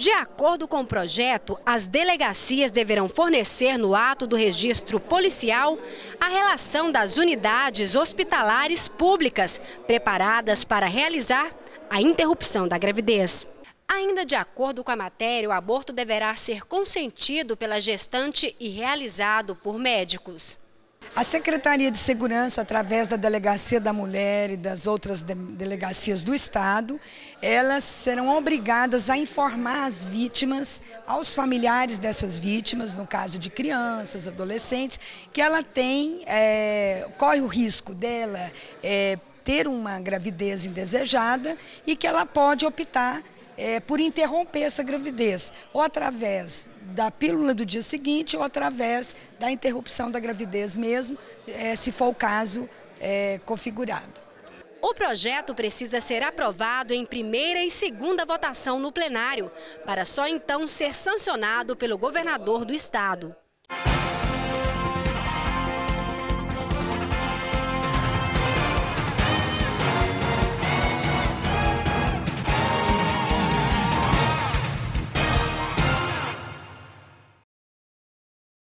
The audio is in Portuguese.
De acordo com o projeto, as delegacias deverão fornecer no ato do registro policial a relação das unidades hospitalares públicas preparadas para realizar a interrupção da gravidez. Ainda de acordo com a matéria, o aborto deverá ser consentido pela gestante e realizado por médicos. A Secretaria de Segurança, através da Delegacia da Mulher e das outras delegacias do Estado, elas serão obrigadas a informar as vítimas, aos familiares dessas vítimas, no caso de crianças, adolescentes, que ela corre o risco dela ter uma gravidez indesejada e que ela pode optar por interromper essa gravidez, ou através da pílula do dia seguinte, ou através da interrupção da gravidez mesmo, se for o caso configurado. O projeto precisa ser aprovado em primeira e segunda votação no plenário, para só então ser sancionado pelo governador do estado.